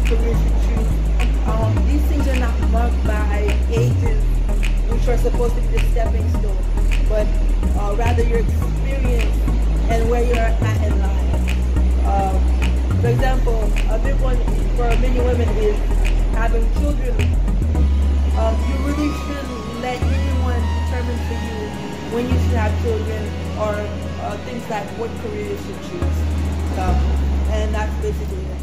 career should choose. These things are not marked by ages, which are supposed to be the stepping stone, but rather your experience and where you're at in life. For example, a big one for many women is having children. You really shouldn't let anyone determine for you when you should have children or things like what career you should choose. And that's basically it.